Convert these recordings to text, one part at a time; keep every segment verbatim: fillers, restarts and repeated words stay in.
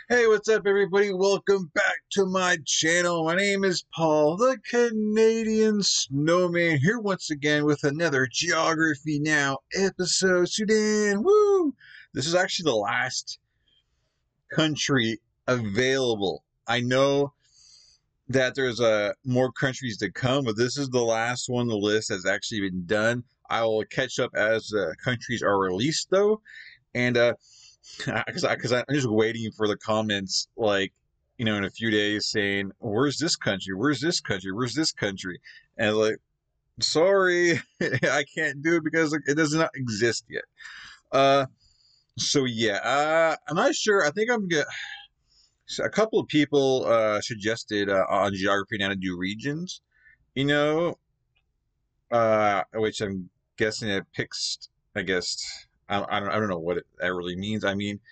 Hey, what's up, everybody? Welcome back to my channel. My name is Paul, the Canadian Snowman, here once again with another Geography Now episode. Sudan, woo! This is actually the last country available. I know that there's uh, more countries to come, but this is the last one on the list that's actually been done. I will catch up as uh, countries are released, though, and uh, because I, because I'm just waiting for the comments, like, you know, in a few days saying, "Where's this country? Where's this country? Where's this country?" And like, sorry, I can't do it because it does not exist yet. Uh, so yeah, uh, I'm not sure. I think I'm gonna. A couple of people uh suggested uh, on Geography Now to do regions, you know, uh, which I'm guessing it picks. I guess I, I don't. I don't know what it, that really means. I mean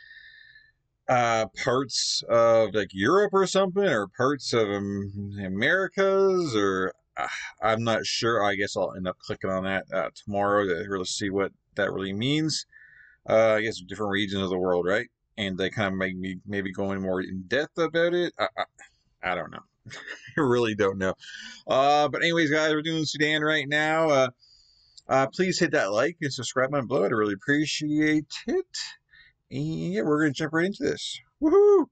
uh parts of like Europe or something, or parts of um, the Americas, or uh, I'm not sure. I guess I'll end up clicking on that uh, tomorrow to really see what that really means. uh I guess different regions of the world, right? And they kind of make me maybe go in more in depth about it. i, I, I don't know. I really don't know. Uh but anyways, guys, we're doing Sudan right now. uh uh please hit that like and subscribe down below. I'd really appreciate it. And yeah, we're gonna jump right into this. Woohoo!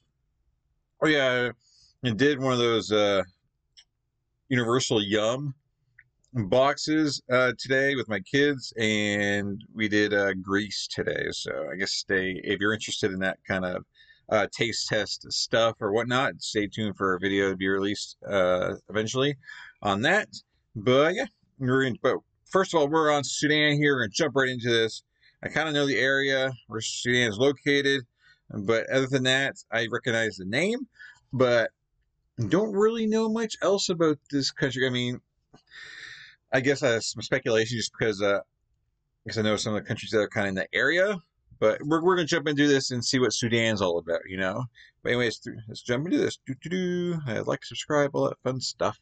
Oh yeah, I did one of those uh, Universal Yum boxes uh, today with my kids, and we did uh, Greece today. So I guess stay if you're interested in that kind of uh, taste test stuff or whatnot. Stay tuned for a video to be released uh, eventually on that. But yeah, we're in. But first of all, we're on Sudan here. We're gonna jump right into this. I kind of know the area where Sudan is located, but other than that, I recognize the name, but don't really know much else about this country. I mean, I guess that's some speculation just because, uh, because I know some of the countries that are kind of in the area, but we're, we're going to jump into this and see what Sudan's all about, you know? But anyways, let's jump into this. Do, do, do. Uh, like, subscribe, all that fun stuff.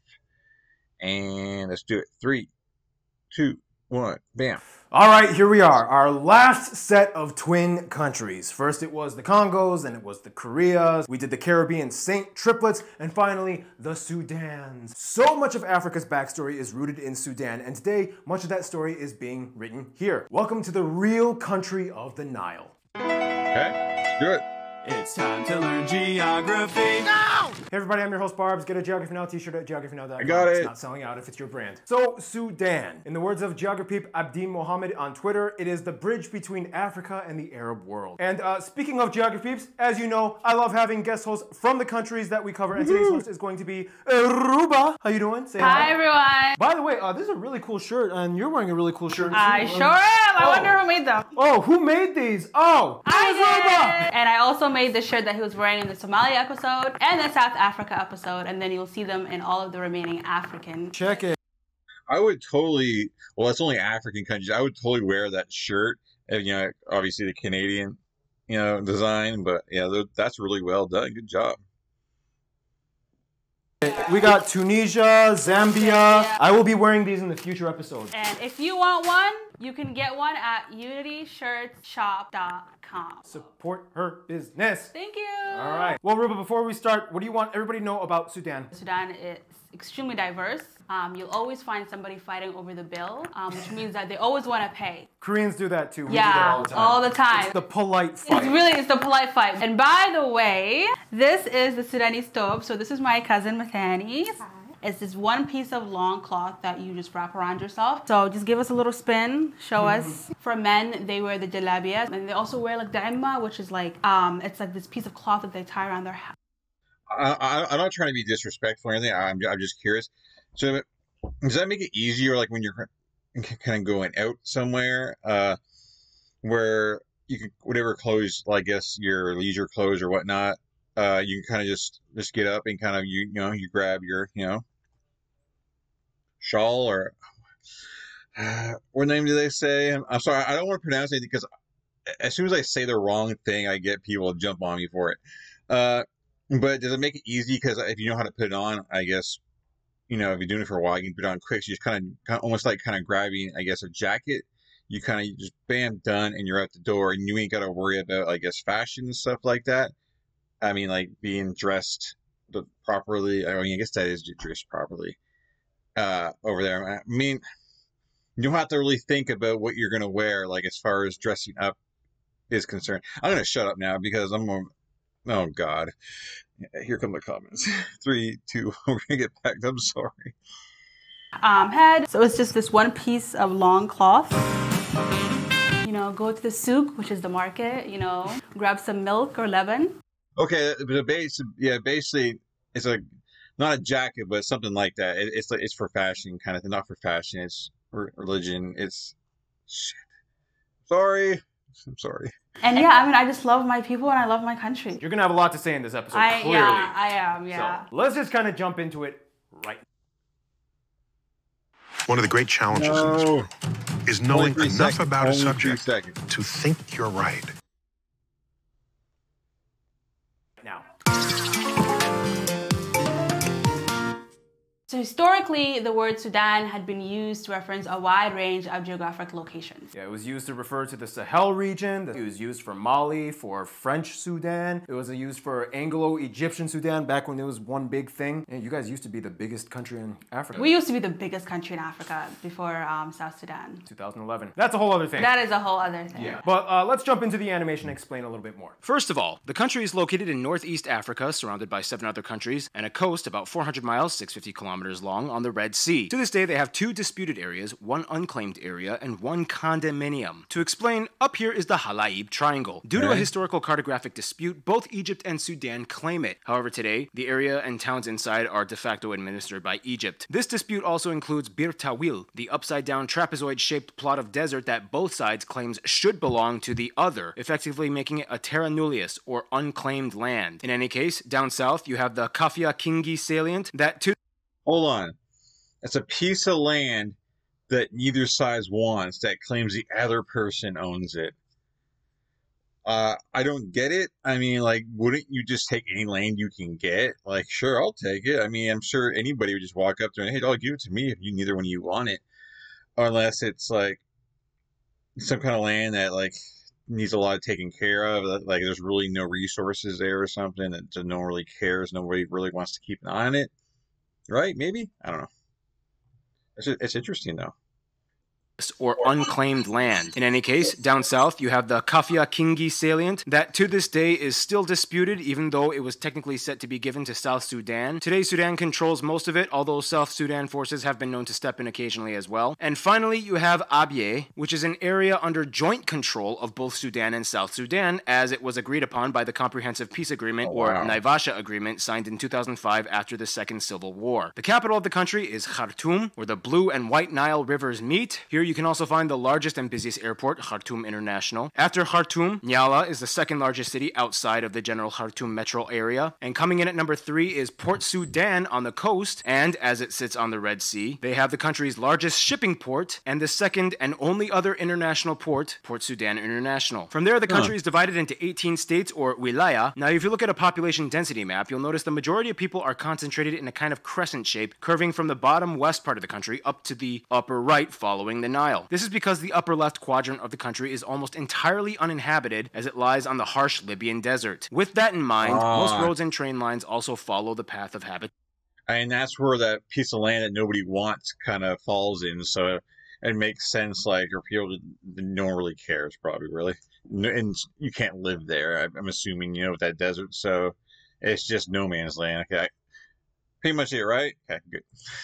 And let's do it. Three, two, one, bam. All right, here we are, our last set of twin countries. First it was the Congos, then it was the Koreas. We did the Caribbean Saint triplets, and finally the Sudans. So much of Africa's backstory is rooted in Sudan, and today much of that story is being written here. Welcome to the real country of the Nile. Okay, let's do it. It's time to learn geography. No! Hey everybody, I'm your host Barbs. Get a Geography Now t-shirt at geography now dot com. I got it. It's not selling out if it's your brand. So, Sudan. In the words of Geography Abdi Mohammed on Twitter, it is the bridge between Africa and the Arab world. And uh, speaking of Geographies, as you know, I love having guest hosts from the countries that we cover, and today's host is going to be Ruba. How you doing? Say hi. Hi everyone. By the way, uh, this is a really cool shirt, and you're wearing a really cool shirt. I sure am. I oh. wonder who made them. Oh, who made these? Oh, I did. Ruba. And I also made the shirt that he was wearing in the Somalia episode and the South Africa episode, and then you'll see them in all of the remaining African. Check it. I would totally, well, it's only African countries. I would totally wear that shirt. And, you know, obviously the Canadian, you know, design, but yeah, that's really well done. Good job. We got Tunisia, Zambia. Yeah. I will be wearing these in the future episodes. And if you want one, you can get one at unity shirts shop dot com. Support her business. Thank you. All right. Well, Ruba, before we start, what do you want everybody to know about Sudan? Sudan is extremely diverse. Um, you'll always find somebody fighting over the bill, um, which means that they always want to pay. Koreans do that too. We yeah, do that all the time. all the time. It's the polite fight. It's really, it's the polite fight. And by the way, this is the Sudanese stove. So this is my cousin Mathani. It's this one piece of long cloth that you just wrap around yourself. So just give us a little spin, show us. For men, they wear the jalabiyas, and they also wear like daimma, which is like, um, it's like this piece of cloth that they tie around their head. I, I, I'm not trying to be disrespectful or anything. I'm, I'm just curious. So does that make it easier, like when you're kind of going out somewhere, uh, where you can, whatever clothes, I guess your leisure clothes or whatnot, uh, you can kind of just just get up and kind of you you know you grab your you know shawl or uh, what name do they say? I'm, I'm sorry, I don't want to pronounce anything because as soon as I say the wrong thing, I get people to jump on me for it. Uh, but does it make it easy? Because if you know how to put it on, I guess. You know, if you're doing it for a while, you can put it on quick. So you just kind of, kind of almost like kind of grabbing, I guess, a jacket. You kind of just bam, done, and you're out the door, and you ain't got to worry about, I guess, fashion and stuff like that. I mean, like being dressed the properly. I mean, I guess that is dressed properly uh, over there. I mean, you don't have to really think about what you're gonna wear, like as far as dressing up is concerned. I'm gonna shut up now because I'm. Gonna, oh God, here come the comments. Three, two. We're gonna get back. I'm sorry. Um, head. So it's just this one piece of long cloth. You know, go to the souk, which is the market. You know, grab some milk or lebanon. Okay, but base, yeah, basically, it's a not a jacket, but something like that. It, it's like it's for fashion kind of thing, not for fashion. It's for religion. It's shit. Sorry, I'm sorry. And yeah, I mean, I just love my people and I love my country. You're gonna have a lot to say in this episode. I, clearly. Yeah, I am. Yeah. So let's just kind of jump into it right. One of the great challenges No. in this world is knowing enough seconds. about a Only subject seconds. to think you're right. Now. So historically, the word Sudan had been used to reference a wide range of geographic locations. Yeah, it was used to refer to the Sahel region. It was used for Mali, for French Sudan. It was used for Anglo-Egyptian Sudan back when it was one big thing. And you guys used to be the biggest country in Africa. We used to be the biggest country in Africa before um, South Sudan. two thousand eleven. That's a whole other thing. That is a whole other thing. Yeah. But uh, let's jump into the animation and explain a little bit more. First of all, the country is located in northeast Africa, surrounded by seven other countries, and a coast about four hundred miles, six hundred fifty kilometers long on the Red Sea. To this day, they have two disputed areas, one unclaimed area, and one condominium. To explain, up here is the Halaib Triangle. Due to a historical cartographic dispute, both Egypt and Sudan claim it. However, today, the area and towns inside are de facto administered by Egypt. This dispute also includes Bir Tawil, the upside-down trapezoid-shaped plot of desert that both sides claims should belong to the other, effectively making it a terra nullius, or unclaimed land. In any case, down south, you have the Kafia Kingi salient that to Hold on. It's a piece of land that neither side wants that claims the other person owns it. Uh, I don't get it. I mean, like, wouldn't you just take any land you can get? Like, sure, I'll take it. I mean, I'm sure anybody would just walk up there and, hey, I'll give it to me if you neither one of you want it. Unless it's like some kind of land that like needs a lot of taking care of. Like, there's really no resources there or something that no one really cares. Nobody really wants to keep an eye on it. Right? Maybe? I don't know. It's, it's interesting, though. or unclaimed land. In any case, down south, you have the Kafia Kingi salient that to this day is still disputed, even though it was technically set to be given to South Sudan. Today, Sudan controls most of it, although South Sudan forces have been known to step in occasionally as well. And finally, you have Abyei, which is an area under joint control of both Sudan and South Sudan, as it was agreed upon by the Comprehensive Peace Agreement, Oh, or wow. Naivasha Agreement, signed in two thousand five after the Second Civil War. The capital of the country is Khartoum, where the Blue and White Nile rivers meet. Here you can also find the largest and busiest airport, Khartoum International. After Khartoum, Nyala is the second largest city outside of the general Khartoum metro area. And coming in at number three is Port Sudan on the coast, and as it sits on the Red Sea, they have the country's largest shipping port and the second and only other international port, Port Sudan International. From there, the country Huh. is divided into eighteen states, or wilaya. Now, if you look at a population density map, you'll notice the majority of people are concentrated in a kind of crescent shape, curving from the bottom west part of the country up to the upper right following the Nile. This is because the upper left quadrant of the country is almost entirely uninhabited, as it lies on the harsh Libyan desert. With that in mind, most Ah. roads and train lines also follow the path of habit. And that's where that piece of land that nobody wants kind of falls in. So it makes sense, like, or people, no one really cares, probably, really. No- And you can't live there, I- I'm assuming, you know, with that desert. So it's just no man's land. Okay. Pretty much it, right? Okay, good.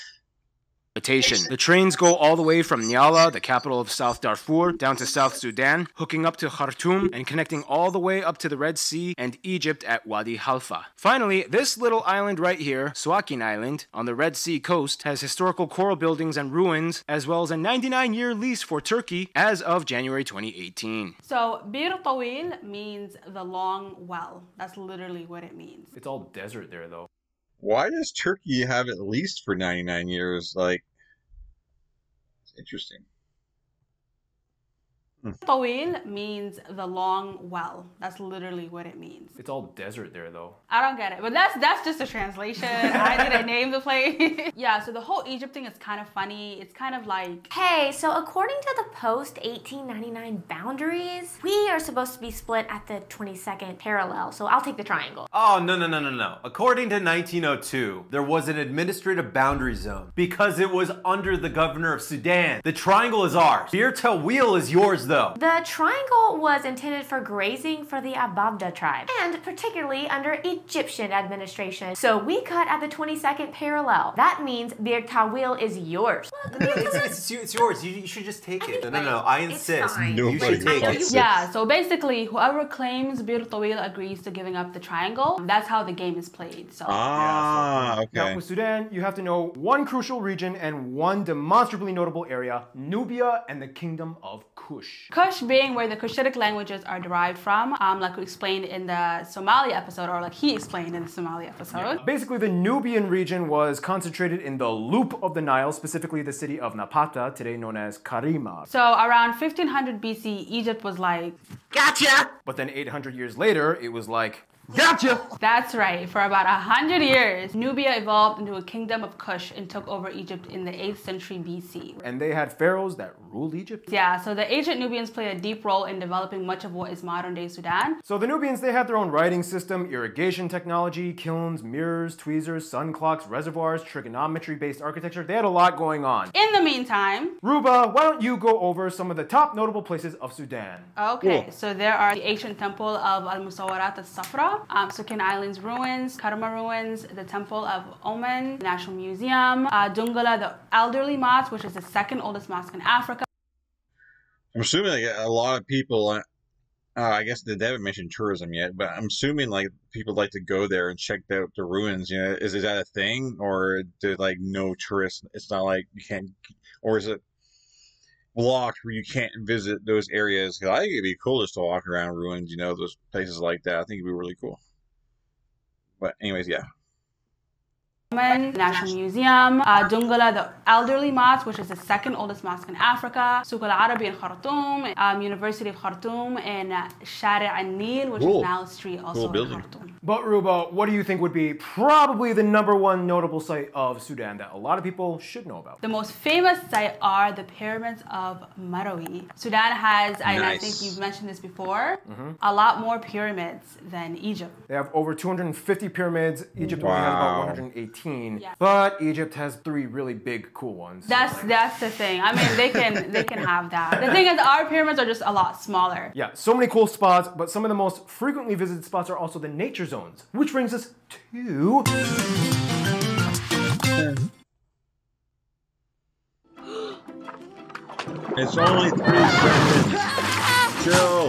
The trains go all the way from Nyala, the capital of South Darfur, down to South Sudan, hooking up to Khartoum and connecting all the way up to the Red Sea and Egypt at Wadi Halfa. Finally, this little island right here, Suakin Island, on the Red Sea coast, has historical coral buildings and ruins, as well as a ninety-nine year lease for Turkey as of January twenty eighteen. So, Bir Tawil means the long well. That's literally what it means. It's all desert there, though. Why does Turkey have it leased for ninety-nine years? Like, it's interesting. Tawil means the long well. That's literally what it means. It's all desert there though. I don't get it, but that's that's just a translation. I didn't name the place. Yeah, so the whole Egypt thing is kind of funny. It's kind of like... Hey, so according to the post eighteen ninety-nine boundaries, we are supposed to be split at the twenty-second parallel, so I'll take the triangle. Oh, no, no, no, no, no. According to nineteen oh two, there was an administrative boundary zone because it was under the governor of Sudan. The triangle is ours. Bir Tawil is yours, though. The triangle was intended for grazing for the Ababda tribe, and particularly under Egyptian administration. So we cut at the twenty-second parallel. That means Bir Tawil is yours. it's, it's, it's yours. You, you should just take it. No, no, no. I insist. fine. You should take it. Yeah, so basically, whoever claims Bir Tawil agrees to giving up the triangle. That's how the game is played. So. Ah, okay. Now, with Sudan, you have to know one crucial region and one demonstrably notable area, Nubia and the Kingdom of Kush. Kush being where the Cushitic languages are derived from, um, like we explained in the Somali episode, or like he explained in the Somali episode. Yeah. Basically, the Nubian region was concentrated in the loop of the Nile, specifically the city of Napata, today known as Karima. So around fifteen hundred B C, Egypt was like, gotcha! But then eight hundred years later, it was like, gotcha! That's right. For about a hundred years, Nubia evolved into a kingdom of Kush and took over Egypt in the eighth century B C. And they had pharaohs that ruled Egypt? Yeah, so the ancient Nubians played a deep role in developing much of what is modern-day Sudan. So the Nubians, they had their own writing system, irrigation technology, kilns, mirrors, tweezers, sun clocks, reservoirs, trigonometry-based architecture. They had a lot going on. In the meantime, Ruba, why don't you go over some of the top notable places of Sudan? Okay, Cool. so there are the ancient temple of Al-Musawarat al-Safra, um, Sukin Island's ruins, Karma ruins, the temple of Oman, National Museum, uh, Dungala, the elderly mosque, which is the second oldest mosque in Africa. I'm assuming like a lot of people, uh, I guess they haven't mentioned tourism yet, but I'm assuming like people like to go there and check out the ruins. You know, is, is that a thing, or do like no tourists? It's not like you can't, or is it blocked where you can't visit those areas? Because I think it'd be cool just to walk around ruins, you know, those places like that. I think it'd be really cool. But anyways, yeah. National Museum, uh, Dungala, the elderly mosque, which is the second oldest mosque in Africa, Souk al-Arabi in Khartoum, um, University of Khartoum, and uh, Shari al-Nil, which Cool. is Nile Street, also Cool in building. Khartoum. But Ruba, what do you think would be probably the number one notable site of Sudan that a lot of people should know about? The most famous site are the pyramids of Marawi. Sudan has, and I Nice. think you've mentioned this before, a lot more pyramids than Egypt. They have over two hundred fifty pyramids. Egypt only has about Wow. one hundred eighteen. Yeah. But Egypt has three really big, cool ones. That's that's the thing. I mean, they can they can have that. The thing is, our pyramids are just a lot smaller. Yeah, so many cool spots, but some of the most frequently visited spots are also the nature zones, which brings us to... It's only three seconds. Chill.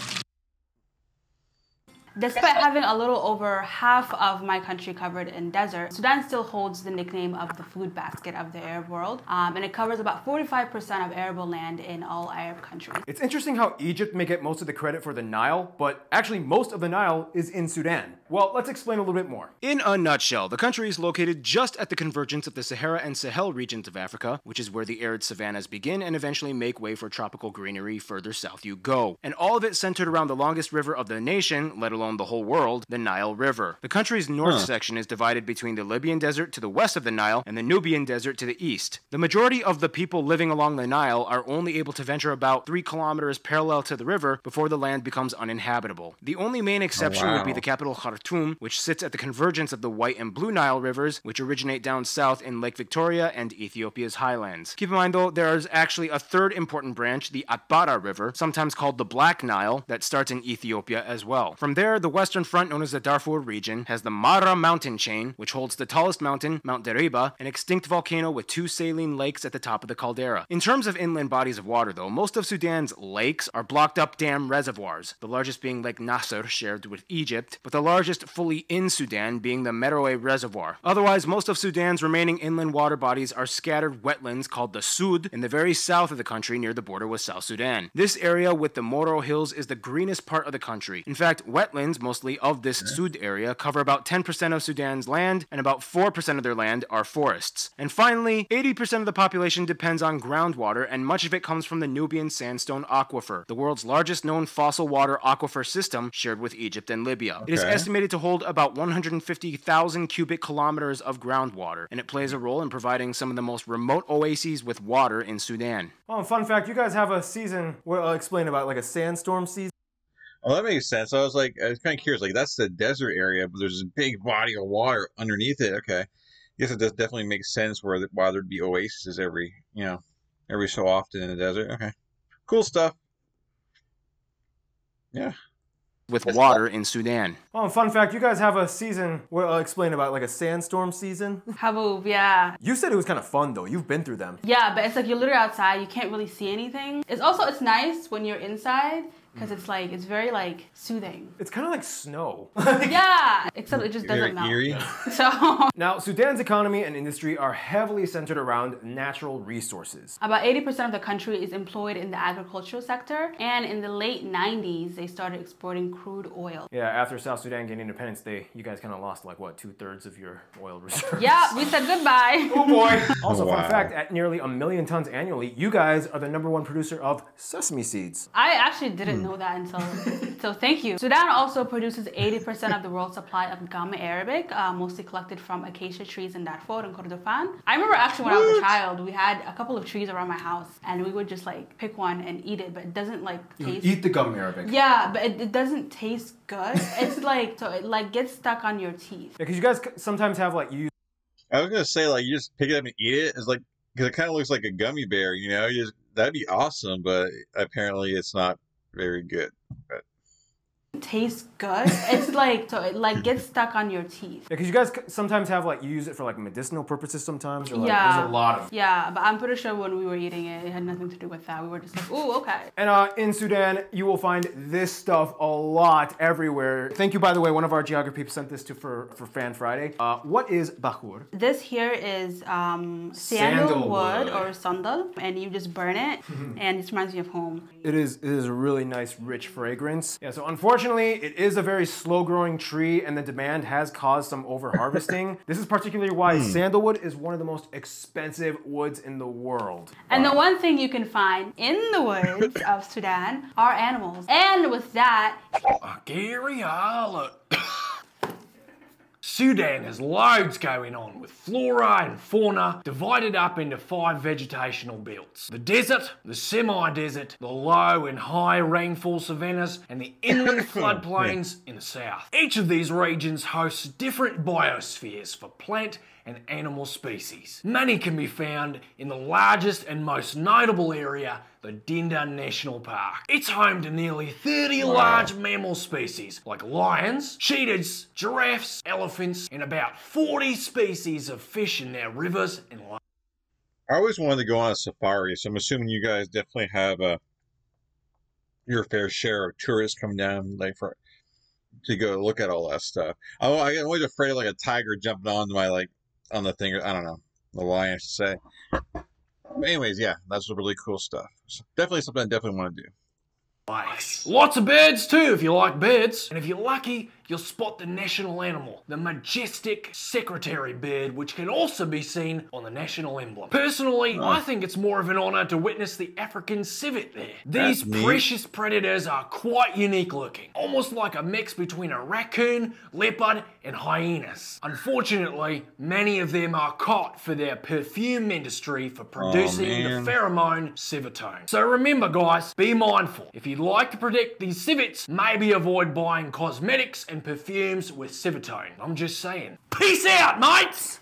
Despite having a little over half of my country covered in desert, Sudan still holds the nickname of the food basket of the Arab world, um, and it covers about forty-five percent of arable land in all Arab countries. It's interesting how Egypt may get most of the credit for the Nile, but actually most of the Nile is in Sudan. Well, let's explain a little bit more. In a nutshell, the country is located just at the convergence of the Sahara and Sahel regions of Africa, which is where the arid savannas begin and eventually make way for tropical greenery further south you go. And all of it centered around the longest river of the nation, let alone the whole world, the Nile River. The country's north Huh. section is divided between the Libyan desert to the west of the Nile and the Nubian desert to the east. The majority of the people living along the Nile are only able to venture about three kilometers parallel to the river before the land becomes uninhabitable. The only main exception would be wow. the capital Khartoum, which sits at the convergence of the White and Blue Nile rivers, which originate down south in Lake Victoria and Ethiopia's highlands. Keep in mind though, there is actually a third important branch, the Atbara River, sometimes called the Black Nile, that starts in Ethiopia as well. From there, the western front, known as the Darfur region, has the Mara mountain chain, which holds the tallest mountain, Mount Deriba, an extinct volcano with two saline lakes at the top of the caldera. In terms of inland bodies of water though, most of Sudan's lakes are blocked up dam reservoirs, the largest being Lake Nasser, shared with Egypt, but the largest fully in Sudan being the Merowe Reservoir. Otherwise, most of Sudan's remaining inland water bodies are scattered wetlands called the Sud in the very south of the country near the border with South Sudan. This area with the Moro Hills is the greenest part of the country. In fact, wetlands Islands, mostly of this Sud area, cover about ten percent of Sudan's land, and about four percent of their land are forests. And finally, eighty percent of the population depends on groundwater, and much of it comes from the Nubian Sandstone Aquifer, the world's largest known fossil water aquifer system shared with Egypt and Libya. Okay. It is estimated to hold about one hundred fifty thousand cubic kilometers of groundwater, and it plays a role in providing some of the most remote oases with water in Sudan. Oh, and fun fact, you guys have a season, well, I'll explain about like a sandstorm season. Oh, that makes sense. I was like, I was kind of curious. Like, that's the desert area, but there's a big body of water underneath it. Okay, I guess it does definitely make sense where why there'd be oases every, you know, every so often in the desert. Okay, cool stuff. Yeah. With water in Sudan. Oh, and fun fact, you guys have a season, well, I'll explain about like a sandstorm season. Haboob, yeah. You said it was kind of fun though. You've been through them. Yeah, but it's like you're literally outside. You can't really see anything. It's also, it's nice when you're inside because it's like, it's very like soothing. It's kind of like snow. Yeah, except it just doesn't melt. Eerie. So Now, Sudan's economy and industry are heavily centered around natural resources. about eighty percent of the country is employed in the agricultural sector, and in the late nineties, they started exporting crude oil. Yeah, after South Sudan gained independence, they you guys kind of lost like what, two thirds of your oil reserves. Yeah, we said goodbye. Oh boy. Also, Wow. fun fact, at nearly a million tons annually, you guys are the number one producer of sesame seeds. I actually didn't know that until, so thank you. Sudan also produces eighty percent of the world's supply of gum Arabic, uh, mostly collected from acacia trees in Darfur and Kordofan. I remember actually when I was a child, we had a couple of trees around my house, and we would just like pick one and eat it, but it doesn't like taste. Eat the gum Arabic. Yeah, but it, it doesn't taste good. It's like, so it like gets stuck on your teeth. Yeah, because you guys c- sometimes have like you. I was gonna say, like, you just pick it up and eat it. It's like, because it kind of looks like a gummy bear, you know. You just, that'd be awesome, but apparently it's not very good. But Tastes good. It's like, so it like gets stuck on your teeth. Yeah, because you guys c- sometimes have like you use it for like medicinal purposes sometimes. Or, like, Yeah. There's a lot of. Yeah, but I'm pretty sure when we were eating it, it had nothing to do with that. We were just like, ooh, okay. And uh, in Sudan, you will find this stuff a lot everywhere. Thank you, by the way. One of our geography people sent this to for for Fan Friday. Uh, what is bakhur? This here is um, sandalwood Sandalwood. or sandal, and you just burn it, and it reminds me of home. It is it is a really nice, rich fragrance. Yeah. So unfortunately, it is a very slow-growing tree, and the demand has caused some over-harvesting. This is particularly why sandalwood is one of the most expensive woods in the world. And the one thing you can find in the woods of Sudan are animals. And with that, Gary Harlow. Sudan has loads going on with flora and fauna divided up into five vegetational belts. The desert, the semi-desert, the low and high rainfall savannas, and the inland floodplains in the south. Each of these regions hosts different biospheres for plant and animal species. Many can be found in the largest and most notable area, the Dinda National Park. It's home to nearly thirty Wow. large mammal species like lions, cheetahs, giraffes, elephants, and about forty species of fish in their rivers and lakes. I always wanted to go on a safari, so I'm assuming you guys definitely have a your fair share of tourists coming down, like for to go look at all that stuff. Oh, I- I'm always afraid of like a tiger jumping onto my like on the thing. I don't know the lion, I should say. But anyways, yeah, that's really cool stuff. So definitely something I definitely want to do. Lots of birds too, if you like birds. And if you're lucky, you'll spot the national animal, the majestic secretary bird, which can also be seen on the national emblem. Personally, I think it's more of an honor to witness the African civet there. These That's neat. precious predators are quite unique looking, almost like a mix between a raccoon, leopard, and hyenas. Unfortunately, many of them are caught for their perfume industry for producing man. the pheromone civitone. So remember guys, be mindful. If you'd like to predict these civets, maybe avoid buying cosmetics and perfumes with civitone. I'm just saying. Peace out, mates!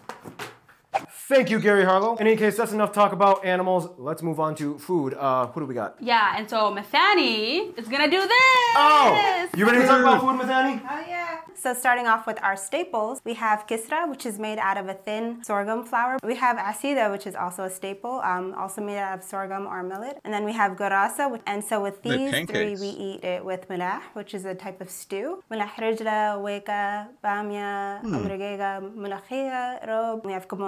Thank you, Gary Harlow. In any case, that's enough talk about animals. Let's move on to food. Uh, who do we got? yeah, and so Mathani is gonna do this. Oh! You ready to talk about food, Mathani? Oh yeah. So starting off with our staples, we have kisra, which is made out of a thin sorghum flour. We have asida, which is also a staple, um, also made out of sorghum or millet. And then we have gorasa, which, and so with They're these three, pancakes. we eat it with milah, which is a type of stew. Milah rajla, weka, bamia, amrigega, mulakhiya, rob. We have kamonia, which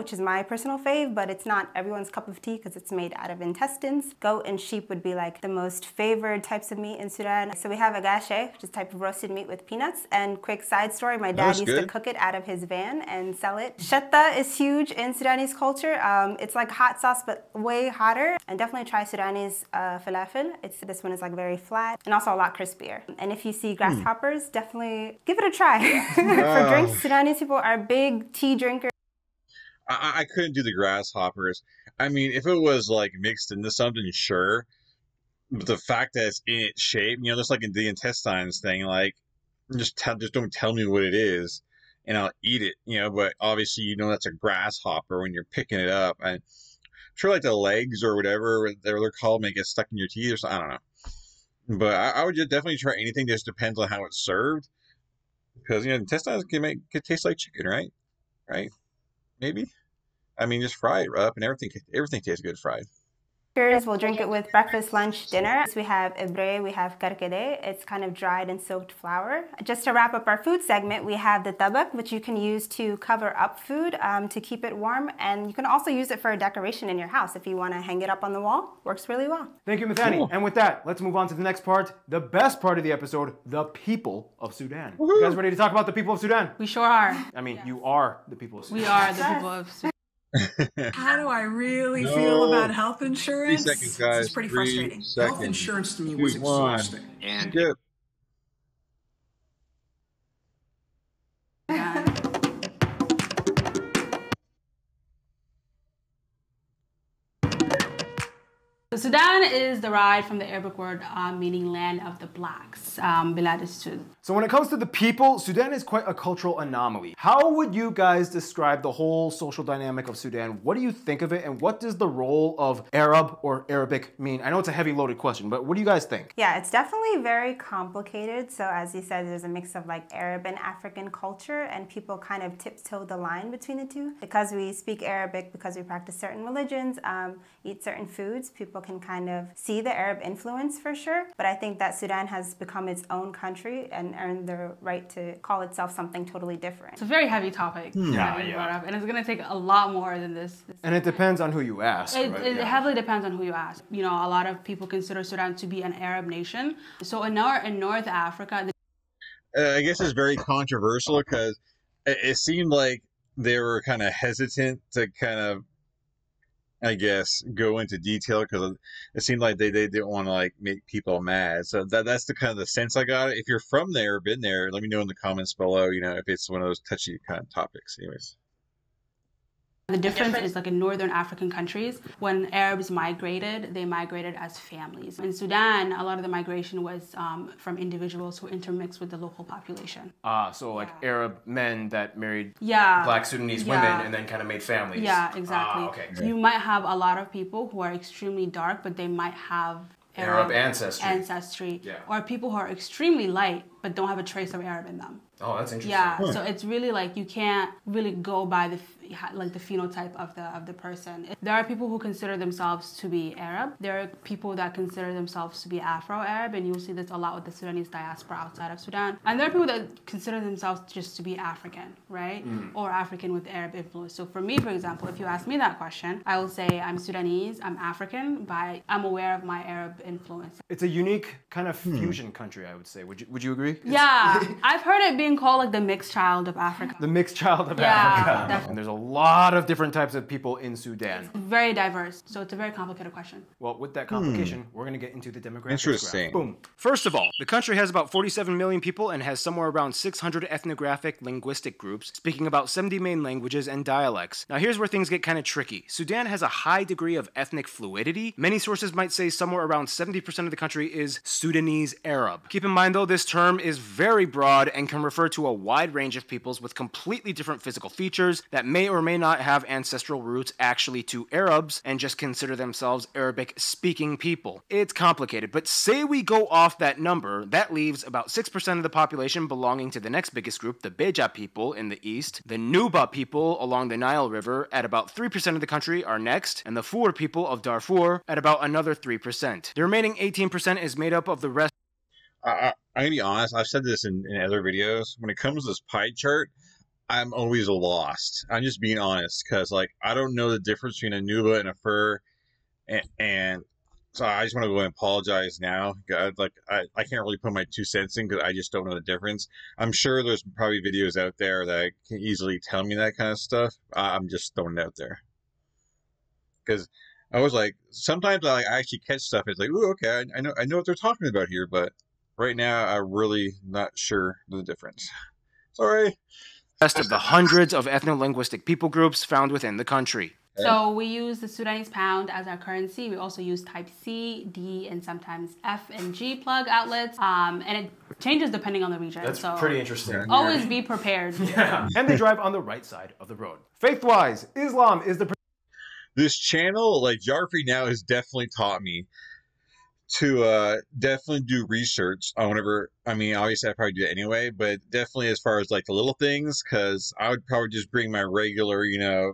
which is my personal fave, but it's not everyone's cup of tea because it's made out of intestines. Goat and sheep would be like the most favored types of meat in Sudan. So we have agache, which is a type of roasted meat with peanuts. And quick side story, my dad That's used good. to cook it out of his van and sell it. Shatta is huge in Sudanese culture. Um, it's like hot sauce, but way hotter. And definitely try Sudanese uh, falafel. It's, this one is like very flat and also a lot crispier. And if you see grasshoppers, mm. definitely give it a try. For drinks, Sudanese people are big tea drinkers. I, I couldn't do the grasshoppers. I mean, if it was like mixed into something, sure. But the fact that it's in its shape, you know, just like in the intestines thing, like just tell, just don't tell me what it is, and I'll eat it. You know, but obviously, you know, that's a grasshopper when you're picking it up. And I'm sure, like the legs or whatever they're, they're called, may get stuck in your teeth or something. I don't know. But I, I would just definitely try anything. Just depends on how it's served, because you know, intestines can make could taste like chicken, right? Right? Maybe. I mean, just fry it up, and everything everything tastes good fried. We'll drink it with breakfast, lunch, dinner. So we have ibre, we have karkade. It's kind of dried and soaked flour. Just to wrap up our food segment, we have the tabak, which you can use to cover up food um, to keep it warm. And you can also use it for a decoration in your house if you want to hang it up on the wall. Works really well. Thank you, Mithani. Cool. And with that, let's move on to the next part, the best part of the episode, the people of Sudan. You guys ready to talk about the people of Sudan? We sure are. I mean, yes. You are the people of Sudan. We are the people of Sudan. How do I really no. feel about health insurance? Three seconds, guys. It's pretty Three frustrating. Seconds. Health insurance to me was exhausting. And Skip. So Sudan is derived from the Arabic word uh, meaning land of the blacks, um, Bilad al-Sud. So when it comes to the people, Sudan is quite a cultural anomaly. How would you guys describe the whole social dynamic of Sudan? What do you think of it, and what does the role of Arab or Arabic mean? I know it's a heavy loaded question, but what do you guys think? Yeah, it's definitely very complicated. So as you said, there's a mix of like Arab and African culture, and people kind of tiptoe the line between the two. Because we speak Arabic, because we practice certain religions, um, eat certain foods, people can kind of see the Arab influence for sure. But I think that Sudan has become its own country and earned the right to call itself something totally different. It's a very heavy topic. Hmm. Yeah, yeah, yeah. Up, and it's going to take a lot more than this. this and it depends on who you ask. It, right? it yeah. heavily depends on who you ask. You know, a lot of people consider Sudan to be an Arab nation. So in, Nor in North Africa... Uh, I guess it's very controversial because it, it seemed like they were kind of hesitant to kind of I guess, go into detail because it seemed like they, they didn't want to like make people mad. So that that's the kind of the sense I got. If you're from there, been there, let me know in the comments below, you know, if it's one of those touchy kind of topics. Anyways. The difference is like in northern African countries, when Arabs migrated, they migrated as families. In Sudan, a lot of the migration was um, from individuals who intermixed with the local population. Ah, uh, so like yeah. Arab men that married yeah. black Sudanese yeah. women and then kind of made families. Yeah, exactly. Ah, okay. You might have a lot of people who are extremely dark, but they might have Arab, Arab ancestry. ancestry. Yeah. Or people who are extremely light, but don't have a trace of Arab in them. Oh, that's interesting. Yeah, huh. so it's really like you can't really go by the like the phenotype of the of the person. There are people who consider themselves to be Arab. There are people that consider themselves to be Afro-Arab, and you'll see this a lot with the Sudanese diaspora outside of Sudan. And there are people that consider themselves just to be African, right? Mm. Or African with Arab influence. So for me, for example, if you ask me that question, I will say I'm Sudanese, I'm African, but I'm aware of my Arab influence. It's a unique kind of fusion hmm. country, I would say. Would you Would you agree? Yeah, I've heard it being called like the mixed child of Africa. The mixed child of yeah, Africa. Definitely. And there's a lot of different types of people in Sudan. It's very diverse, so it's a very complicated question. Well, with that complication, hmm. we're going to get into the demographics. Interesting. Graph. Boom. First of all, the country has about forty-seven million people and has somewhere around six hundred ethnographic linguistic groups, speaking about seventy main languages and dialects. Now here's where things get kind of tricky. Sudan has a high degree of ethnic fluidity. Many sources might say somewhere around seventy percent of the country is Sudanese Arab. Keep in mind though, this term is very broad and can refer to a wide range of peoples with completely different physical features that may or may not have ancestral roots actually to Arabs and just consider themselves Arabic-speaking people. It's complicated, but say we go off that number, that leaves about six percent of the population belonging to the next biggest group, the Beja people in the east. The Nuba people along the Nile River at about three percent of the country are next, and the Fur people of Darfur at about another three percent. The remaining eighteen percent is made up of the rest. I, I, I'm gonna be honest, I've said this in, in other videos. When it comes to this pie chart, I'm always lost. I'm just being honest, because like I don't know the difference between a Nuba and a fur, and, and so I just want to go and apologize now. God, like I, I can't really put my two cents in because I just don't know the difference. I'm sure there's probably videos out there that can easily tell me that kind of stuff. I'm just throwing it out there because I was like, sometimes I, I actually catch stuff. It's like, ooh, okay, I, I know I know what they're talking about here, but right now I'm really not sure the difference. Sorry. Rest of the hundreds of ethno-linguistic people groups found within the country. So we use the Sudanese pound as our currency. We also use type C, D, and sometimes F and G plug outlets. Um, and it changes depending on the region. That's so pretty interesting. Always be prepared. Yeah. And they drive on the right side of the road. Faith-wise, Islam is the... This channel, like Geography Now, has definitely taught me to uh definitely do research on whatever. I mean, obviously I probably do it anyway, but definitely as far as like the little things, because I would probably just bring my regular, you know,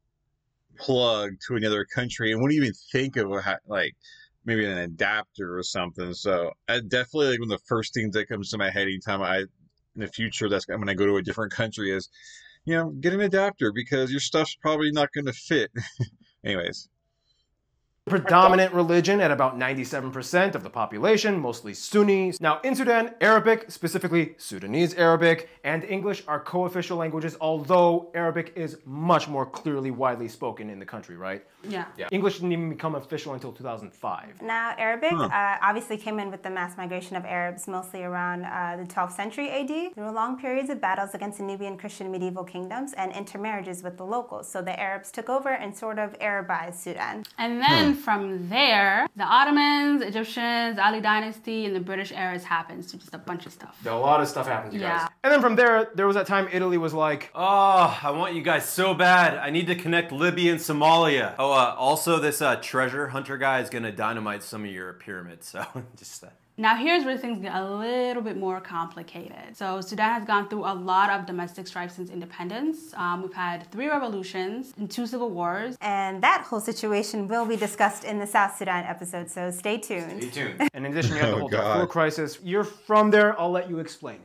plug to another country and wouldn't even think of a, like maybe an adapter or something. So I definitely, like, one of the first things that comes to my head anytime I in the future that's I'm gonna go to a different country is, you know, get an adapter because your stuff's probably not going to fit. Anyways. Predominant religion at about ninety-seven percent of the population, mostly Sunnis. Now in Sudan, Arabic, specifically Sudanese Arabic, and English are co-official languages, although Arabic is much more clearly widely spoken in the country, right? Yeah. Yeah. English didn't even become official until two thousand five. Now Arabic Huh. uh, obviously came in with the mass migration of Arabs mostly around uh, the twelfth century A D through long periods of battles against the Nubian Christian medieval kingdoms and intermarriages with the locals. So the Arabs took over and sort of Arabized Sudan. And then from there, the Ottomans, Egyptians, Ali Dynasty, and the British eras happens. So just a bunch of stuff. A lot of stuff happened, you Yeah. guys. And then from there, there was that time Italy was like, oh, I want you guys so bad. I need to connect Libya and Somalia. Oh, uh, also this uh, treasure hunter guy is gonna dynamite some of your pyramids. So just uh, Now here's where things get a little bit more complicated. So Sudan has gone through a lot of domestic strife since independence. Um, we've had three revolutions and two civil wars. And that whole situation will be discussed in the South Sudan episode, so stay tuned. Stay tuned. And in addition, you have the Oh, whole God. Darfur crisis. You're from there, I'll let you explain.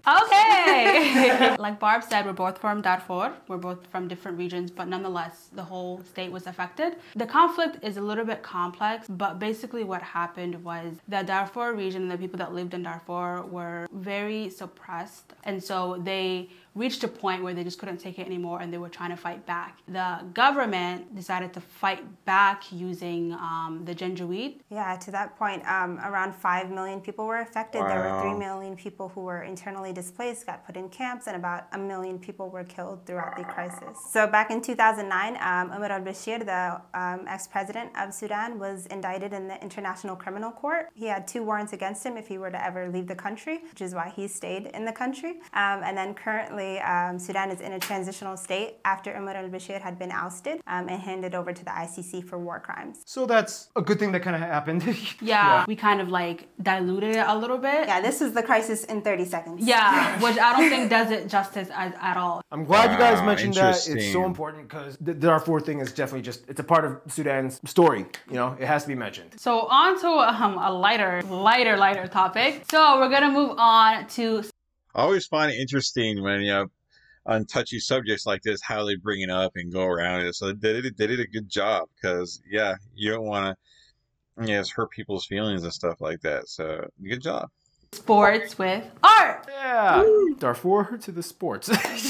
Okay. Like Barb said, we're both from Darfur. We're both from different regions, but nonetheless, the whole state was affected. The conflict is a little bit complex, but basically what happened was the Darfur region, the people that lived in Darfur were very suppressed. And so they reached a point where they just couldn't take it anymore and they were trying to fight back. The government decided to fight back using um, the Janjaweed. Yeah, to that point, um, around five million people were affected. There were Wow. three million people who were internally displaced, got put in camps, and about a million people were killed throughout the crisis. So back in two thousand nine, um, Omar al-Bashir, the um, ex-president of Sudan, was indicted in the International Criminal Court. He had two warrants against him if he were to ever leave the country, which is why he stayed in the country. Um, and then currently, Um, Sudan is in a transitional state after Omar al-Bashir had been ousted um, and handed over to the I C C for war crimes. So that's a good thing that kind of happened. Yeah, we kind of like diluted it a little bit. Yeah, this is the crisis in thirty seconds. Yeah, which I don't think does it justice at, at all. I'm glad you guys Wow, mentioned that. It's so interesting. important because the Darfur thing is definitely just, it's a part of Sudan's story. You know, it has to be mentioned. So on to um, a lighter, lighter, lighter topic. So we're gonna move on to. I always find it interesting when, you know, on touchy subjects like this, how they bring it up and go around it. So they did, they did a good job because, yeah, you don't want to, you know, hurt people's feelings and stuff like that. So good job. Sports with art. Yeah. Darfur to the sports.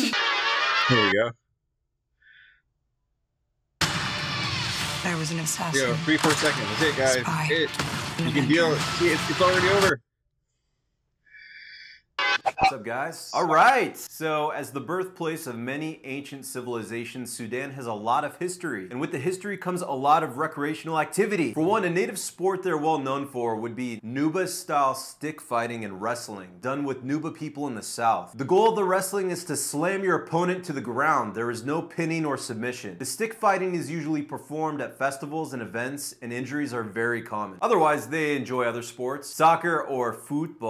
Here we go. There was an assassin. Yo, three, four seconds. That's it, guys. Spy. It. You can deal. See, it's, it's already over. What's up, guys? All right. So, as the birthplace of many ancient civilizations, Sudan has a lot of history. And with the history comes a lot of recreational activity. For one, a native sport they're well known for would be Nuba-style stick fighting and wrestling, done with Nuba people in the south. The goal of the wrestling is to slam your opponent to the ground. There is no pinning or submission. The stick fighting is usually performed at festivals and events, and injuries are very common. Otherwise, they enjoy other sports. Soccer or football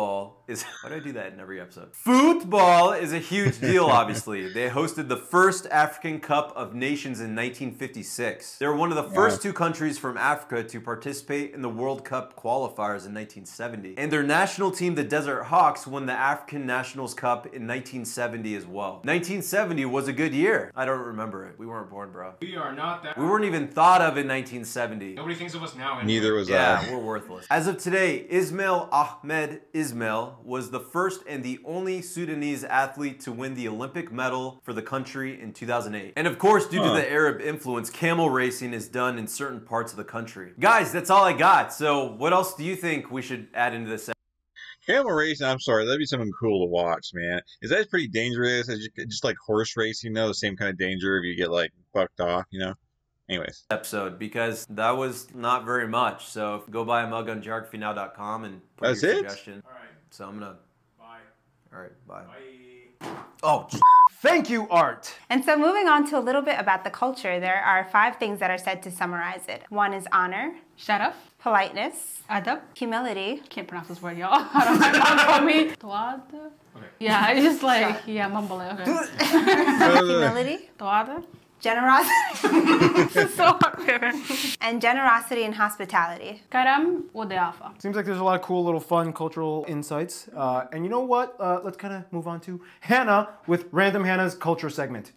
is, why do I do that in every episode? Football is a huge deal, obviously. They hosted the first African Cup of Nations in nineteen fifty-six. They were one of the first two countries from Africa to participate in the World Cup qualifiers in nineteen seventy. And their national team, the Desert Hawks, won the African Nationals Cup in nineteen seventy as well. nineteen seventy was a good year. I don't remember it. We weren't born, bro. We are not that. We weren't even thought of in nineteen seventy. Nobody thinks of us now anymore. Neither was Yeah, I. we're worthless. As of today, Ismail Ahmed Ismail was the first and the only Sudanese athlete to win the Olympic medal for the country in two thousand eight. And of course, due Huh. to the Arab influence, camel racing is done in certain parts of the country. Guys, that's all I got. So what else do you think we should add into this? Camel racing, I'm sorry, that'd be something cool to watch, man. Is that pretty dangerous? Is it just like horse racing, though? The same kind of danger if you get like bucked off, you know? Anyways. Episode, because that was not very much. So go buy a mug on geography now dot com and put That's your it? suggestion. All right. So I'm gonna. Bye. All right. Bye. Bye. Oh. Thank you, Art. And so moving on to a little bit about the culture, there are five things that are said to summarize it. One is honor, Sharaf, politeness, adab. humility, Can't pronounce this word, y'all. I don't know. Mom told me. Tawad. Okay. Yeah, I just like, yeah, mumble it. Okay. humility, Tawad. generosity, This is so hard. and generosity and hospitality. Karam wa diafa. Seems like there's a lot of cool little fun cultural insights. Uh, and you know what? Uh, let's kind of move on to Hannah with Random Hannah's Culture segment.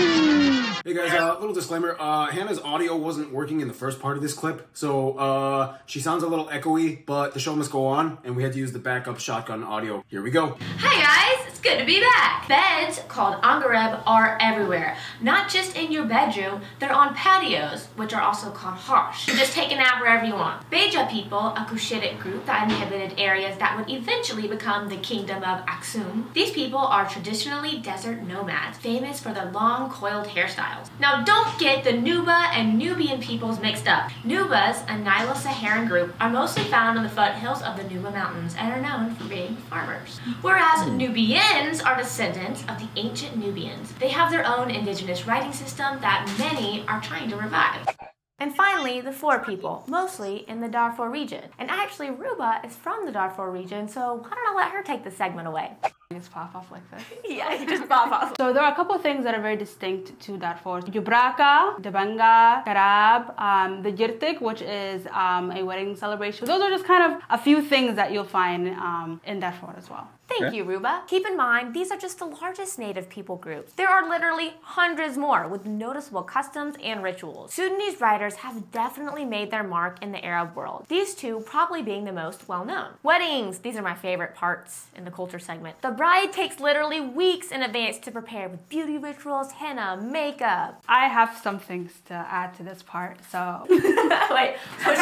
Hey guys, a uh, little disclaimer. Uh, Hannah's audio wasn't working in the first part of this clip, so uh, she sounds a little echoey, but the show must go on, and we had to use the backup shotgun audio. Here we go. Hi guys, it's good to be back. Beds called angareb are everywhere. Not just in your bedroom, they're on patios, which are also called harsh. You just take a nap wherever you want. Beja people, a Cushitic group that inhabited areas that would eventually become the kingdom of Aksum. These people are traditionally desert nomads, famous for their long coiled hairstyles. Now don't get the Nuba and Nubian peoples mixed up. Nubas, a Nilo-Saharan group, are mostly found on the foothills of the Nuba Mountains and are known for being farmers. Whereas Nubians are descendants of the ancient Nubians. They have their own indigenous writing system that many are trying to revive. And finally, the Four people, mostly in the Darfur region. And actually, Ruba is from the Darfur region, so why don't I let her take the segment away? Just pop off like this. Yeah, you just pop off. So there are a couple of things that are very distinct to Darfur. Jubraka, Debanga, Karab, um, the Jirtik, which is um, a wedding celebration. Those are just kind of a few things that you'll find um, in Darfur as well. Thank Okay. you, Ruba. Keep in mind, these are just the largest native people groups. There are literally hundreds more with noticeable customs and rituals. Sudanese writers have definitely made their mark in the Arab world. These two probably being the most well-known. Weddings, these are my favorite parts in the culture segment. The bride takes literally weeks in advance to prepare with beauty rituals, henna, makeup. I have some things to add to this part, so. Wait.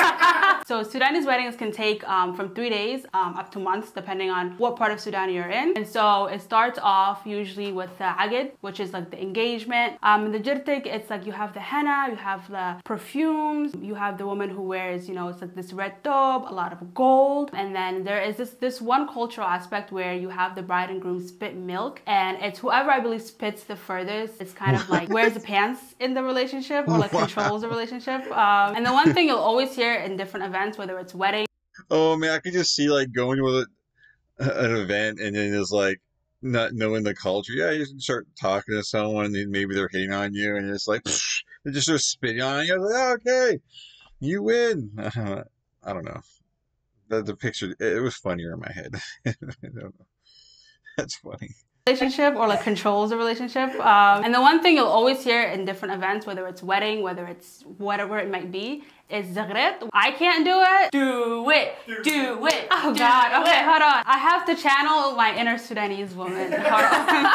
So Sudanese weddings can take um, from three days um, up to months, depending on what part of Sudan you're in. And so it starts off usually with the agid, which is like the engagement. Um, in the jirtik, it's like you have the henna, you have the perfumes, you have the woman who wears, you know, it's like this red thobe, a lot of gold. And then there is this, this one cultural aspect where you have the bride and groom spit milk. And it's whoever I believe spits the furthest. It's kind of like wears the pants in the relationship or like controls the relationship. Um, and the one thing you'll always hear in different events, whether it's weddings. Oh man, I could just see like going to a, an event and then it's like not knowing the culture. Yeah, you just start talking to someone and then maybe they're hitting on you and it's like psh, they just start spitting on you. Like, oh, okay, you win. Uh, I don't know. The, the picture, it, it was funnier in my head. I don't know. That's funny. Relationship or like controls the relationship. Um, and the one thing you'll always hear in different events, whether it's wedding, whether it's whatever it might be, is zagret. I can't do it. Do it. Do it. Oh do God. Okay, it. hold on. I have to channel my inner Sudanese woman. Hold on.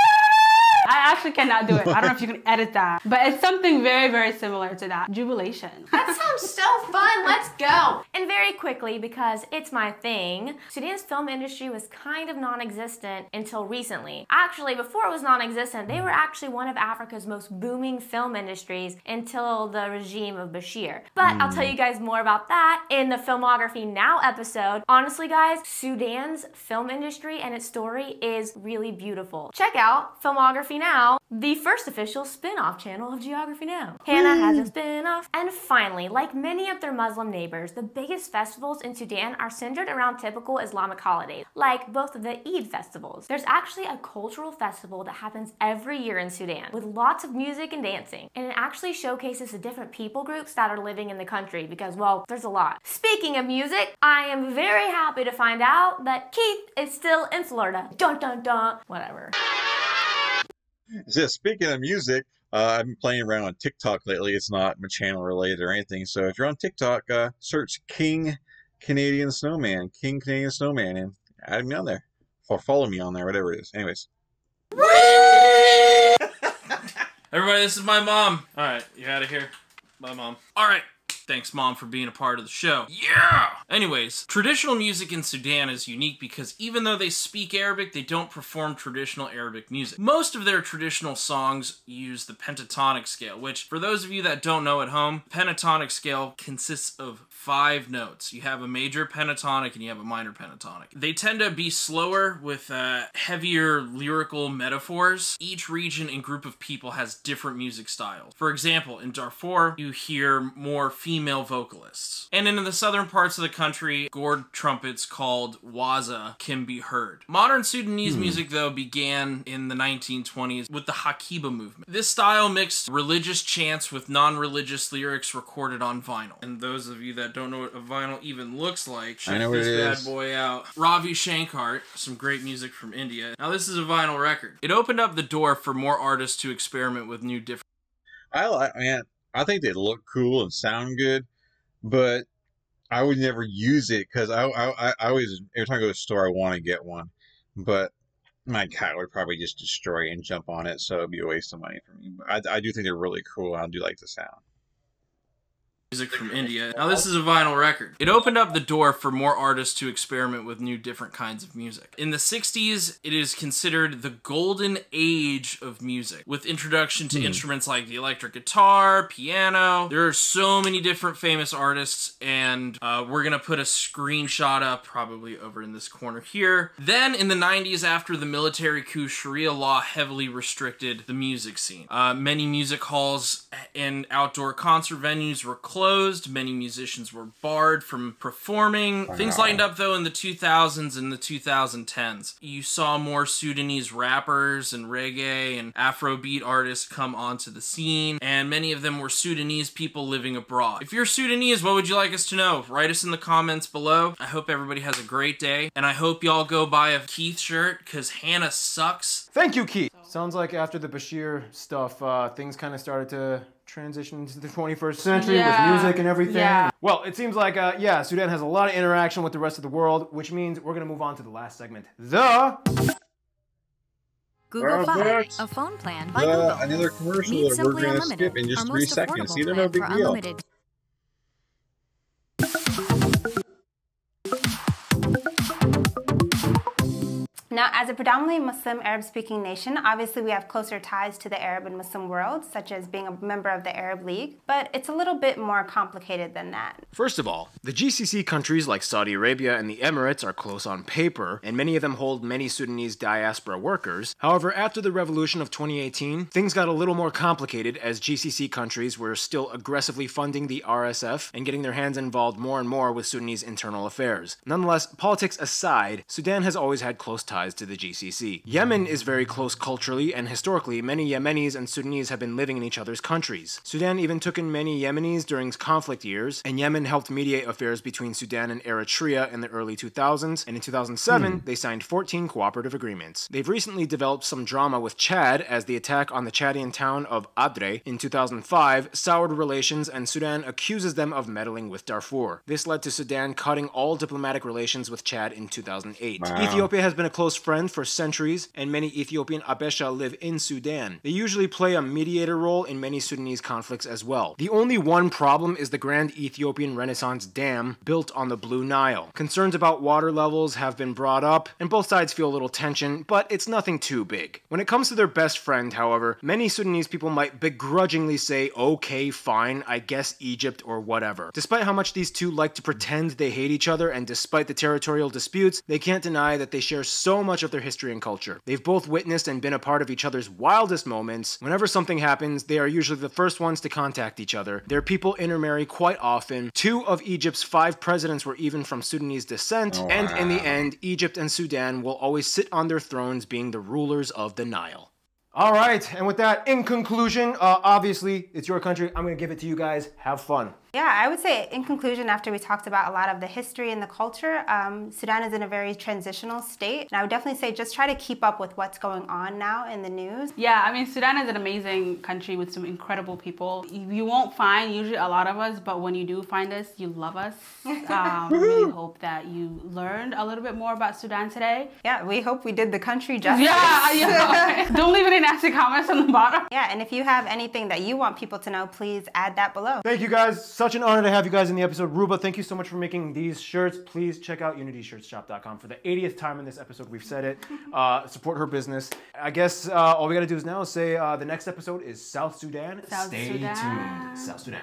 I actually cannot do it. I don't know if you can edit that. But it's something very, very similar to that. Jubilation. That sounds so fun. Let's go. And very quickly, because it's my thing, Sudan's film industry was kind of non-existent until recently. Actually, before it was non-existent, they were actually one of Africa's most booming film industries until the regime of Bashir. But mm. I'll tell you guys more about that in the Filmography Now episode. Honestly, guys, Sudan's film industry and its story is really beautiful. Check out Filmography Now the first official spin-off channel of Geography Now. Hannah has a spin-off. And finally, like many of their Muslim neighbors, the biggest festivals in Sudan are centered around typical Islamic holidays, like both of the Eid festivals. There's actually a cultural festival that happens every year in Sudan, with lots of music and dancing. And it actually showcases the different people groups that are living in the country because, well, there's a lot. Speaking of music, I am very happy to find out that Keith is still in Florida. Dun dun dun. Whatever. So speaking of music, uh, I've been playing around on TikTok lately. It's not my channel related or anything. So if you're on TikTok, uh, search King Canadian Snowman, King Canadian Snowman, and add me on there. Or follow me on there, whatever it is. Anyways. Everybody, this is my mom. All right, you out of here. Bye, Mom. All right. Thanks, Mom, for being a part of the show. Yeah! Anyways, traditional music in Sudan is unique because even though they speak Arabic, they don't perform traditional Arabic music. Most of their traditional songs use the pentatonic scale, which, for those of you that don't know at home, pentatonic scale consists of five notes. You have a major pentatonic and you have a minor pentatonic. They tend to be slower with uh, heavier lyrical metaphors. Each region and group of people has different music styles. For example, in Darfur, you hear more female Female vocalists. And in the southern parts of the country, gourd trumpets called waza can be heard. Modern Sudanese hmm. music, though, began in the nineteen twenties with the Hakiba movement. This style mixed religious chants with non-religious lyrics recorded on vinyl. And those of you that don't know what a vinyl even looks like, check this bad is. boy out. Ravi Shankar, some great music from India. Now this is a vinyl record. It opened up the door for more artists to experiment with new different... I like, man, I think they look cool and sound good, but I would never use it because I, I I always, every time I go to the store, I want to get one, but my cat would probably just destroy it and jump on it, so it'd be a waste of money for me. But I, I do think they're really cool. I do like the sound. Music from India. Now this is a vinyl record. It opened up the door for more artists to experiment with new different kinds of music. In the sixties, it is considered the golden age of music, with introduction to hmm. instruments like the electric guitar, piano. There are so many different famous artists, and uh, we're gonna put a screenshot up probably over in this corner here. Then in the nineties, after the military coup, Sharia law heavily restricted the music scene. Uh, many music halls and outdoor concert venues were closed. Closed. Many musicians were barred from performing. Wow. Things lightened up though in the two thousands and the two thousand tens. You saw more Sudanese rappers and reggae and Afrobeat artists come onto the scene, and many of them were Sudanese people living abroad. If you're Sudanese, what would you like us to know? Write us in the comments below. I hope everybody has a great day, and I hope y'all go buy a Keith shirt because Hannah sucks. Thank you, Keith. Sounds like after the Bashir stuff, uh, things kind of started to transition into the twenty-first century yeah. with music and everything. Yeah. Well, it seems like, uh, yeah, Sudan has a lot of interaction with the rest of the world, which means we're going to move on to the last segment. The... Google Fi, a phone plan by uh, Google. Another commercial Meet that we're going to skip in just three seconds. See, they're no big deal. Unlimited. Now, as a predominantly Muslim Arab-speaking nation, obviously we have closer ties to the Arab and Muslim world, such as being a member of the Arab League, but it's a little bit more complicated than that. First of all, the G C C countries like Saudi Arabia and the Emirates are close on paper, and many of them hold many Sudanese diaspora workers. However, after the revolution of twenty eighteen, things got a little more complicated as G C C countries were still aggressively funding the R S F and getting their hands involved more and more with Sudanese internal affairs. Nonetheless, politics aside, Sudan has always had close ties to the G C C. Yemen is very close culturally, and historically, many Yemenis and Sudanese have been living in each other's countries. Sudan even took in many Yemenis during conflict years, and Yemen helped mediate affairs between Sudan and Eritrea in the early two thousands, and in two thousand seven, hmm. they signed fourteen cooperative agreements. They've recently developed some drama with Chad, as the attack on the Chadian town of Adre in two thousand five soured relations, and Sudan accuses them of meddling with Darfur. This led to Sudan cutting all diplomatic relations with Chad in two thousand eight. Wow. Ethiopia has been a close friend for centuries, and many Ethiopian Abesha live in Sudan. They usually play a mediator role in many Sudanese conflicts as well. The only one problem is the Grand Ethiopian Renaissance Dam built on the Blue Nile. Concerns about water levels have been brought up, and both sides feel a little tension, but it's nothing too big. When it comes to their best friend, however, many Sudanese people might begrudgingly say, okay, fine, I guess Egypt or whatever. Despite how much these two like to pretend they hate each other, and despite the territorial disputes, they can't deny that they share so so much of their history and culture. They've both witnessed and been a part of each other's wildest moments. Whenever something happens, they are usually the first ones to contact each other. Their people intermarry quite often. Two of Egypt's five presidents were even from Sudanese descent, Oh, and in the wow. end, Egypt and Sudan will always sit on their thrones being the rulers of the Nile. All right, and with that, in conclusion, uh, obviously, it's your country. I'm going to give it to you guys. Have fun. Yeah, I would say in conclusion, after we talked about a lot of the history and the culture, um, Sudan is in a very transitional state. And I would definitely say just try to keep up with what's going on now in the news. Yeah, I mean, Sudan is an amazing country with some incredible people. You, you won't find usually a lot of us, but when you do find us, you love us. Um, really hope that you learned a little bit more about Sudan today. Yeah, we hope we did the country justice. Yeah, yeah. Don't leave any nasty comments on the bottom. Yeah, and if you have anything that you want people to know, please add that below. Thank you guys. Such an honor to have you guys in the episode. Ruba, thank you so much for making these shirts. Please check out unity shirts shop dot com for the eightieth time in this episode. We've said it. Uh, support her business. I guess uh, all we got to do is now say uh, the next episode is South Sudan. South Stay Sudan. tuned. South Sudan.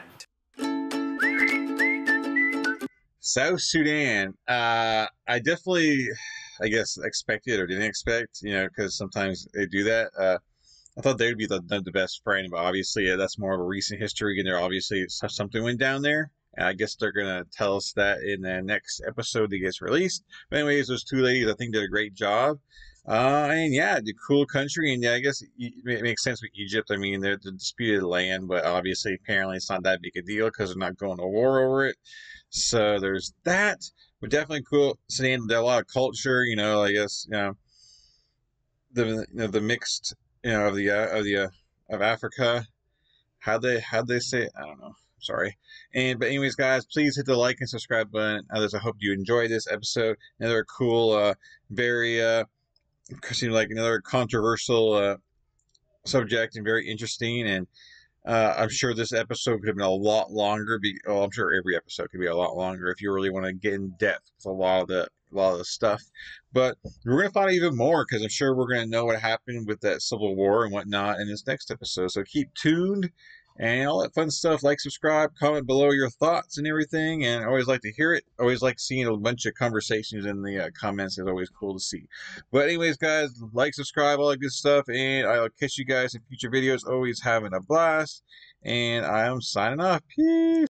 South Sudan. Uh, I definitely, I guess, expected or didn't expect, you know, because sometimes they do that. Uh, I thought they would be the, the best friend, but obviously uh, that's more of a recent history, and they're obviously something went down there. And I guess they're going to tell us that in the next episode that gets released. But anyways, those two ladies, I think, did a great job. Uh, and yeah, the cool country, and yeah, I guess it makes sense with Egypt. I mean, they're the disputed land, but obviously, apparently, it's not that big a deal because they're not going to war over it. So there's that. But definitely cool. Sudan, there's a lot of culture, you know. I guess you know the you know the mixed, you know, of the uh, of the uh, of Africa. How they how they say it? I don't know. Sorry. And but anyways, guys, please hit the like and subscribe button. Others, I hope you enjoyed this episode. Another cool, uh, very uh, seems like another controversial uh, subject and very interesting. And uh, I'm sure this episode could have been a lot longer. Be oh, I'm sure every episode could be a lot longer if you really want to get in depth with a lot of the a lot of the stuff. But we're gonna find out even more because I'm sure we're gonna know what happened with that civil war and whatnot in this next episode. So keep tuned. And all that fun stuff. Like, subscribe, comment below your thoughts and everything. And I always like to hear it. Always like seeing a bunch of conversations in the uh, comments. It's always cool to see. But anyways, guys, like, subscribe, all that good stuff. And I'll catch you guys in future videos. Always having a blast. And I'm signing off. Peace.